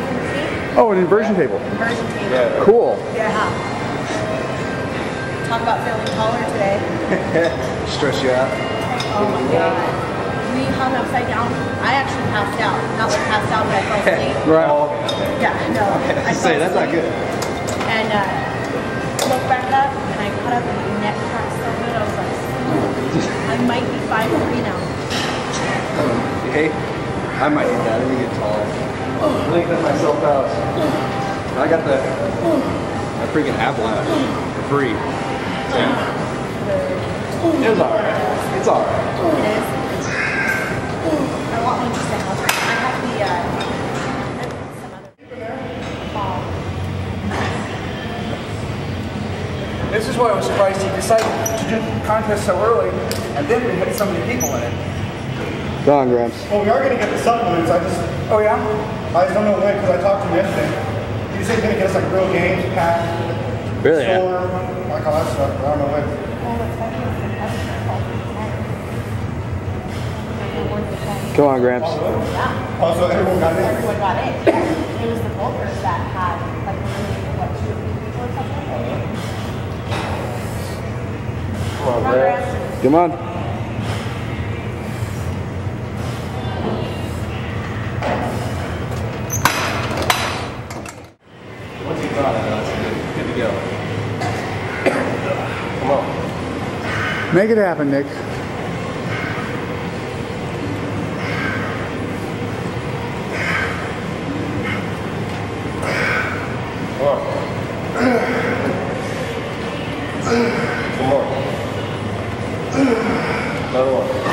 from the team. Oh, an inversion table. Inversion table. Yeah. Cool. Yeah. Talk about feeling taller today. Stress you out. Oh my god. We hung upside down. I actually passed out. Not like passed out, but I fell asleep. Right. Yeah, no. I say that's not good. And looked back up, and I got up, and my neck cracked so good. I was like, I might be 5'3" now. Hey, I might need that. Let me get taller. Lengthen myself out. I got the freaking avalanche for free. Yeah. It's alright. It's alright. It is. I want one just to help. I have some other This is why I was surprised he decided to do the contest so early, and then we had so many people in it. Go on, Gramps. Well, we are going to get the supplements. Oh yeah? I just don't know when, because I talked to him yesterday. He said he's going to get us like real games, pack, Really? store, like all that stuff. But I don't know when. Go on, Gramps. Oh, so everyone got in? Everyone got in. It was the Volkers that had like what, 2 people or something? Come on, Gramps. Come on. Once he's on it, it's good to go. Come on. Make it happen, Nick. Come on. Some more. Another one.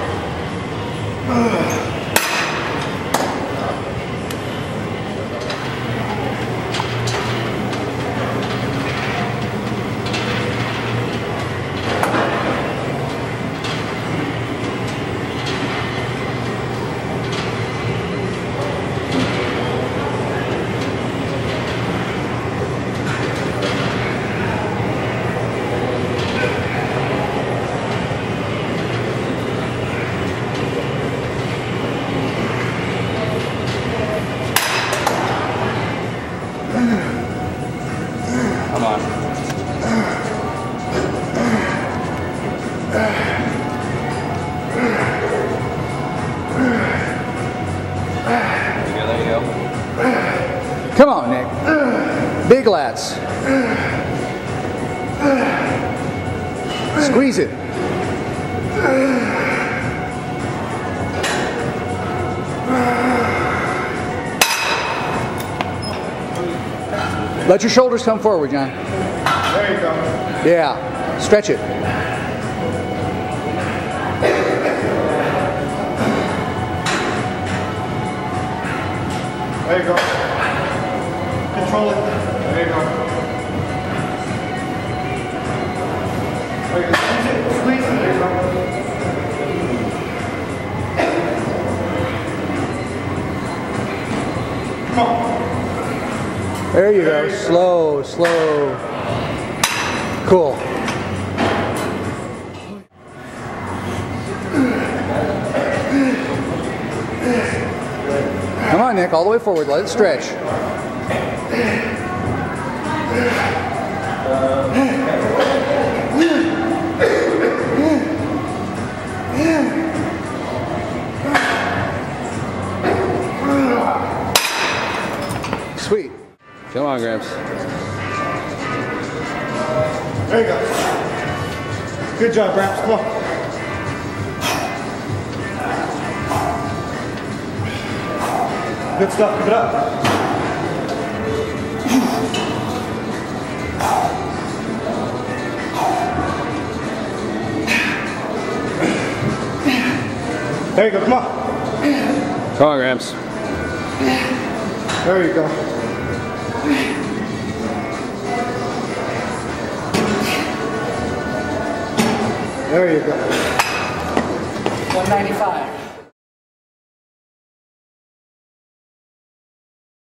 Come on. There you go. Come on, Nick. Big lats. Squeeze it. Let your shoulders come forward, John. There you go. Yeah. Stretch it. There you go. Control it. There you go. There you go. Squeeze it. Squeeze it. There you go. Come on. There you go. Slow, slow. Cool. Come on, Nick. All the way forward. Let it stretch. Sweet. Come on, Gramps. There you go. Good job, Gramps. Come on. Good stuff. Keep it up. There you go. Come on. Come on, Gramps. There you go. There you go. 195.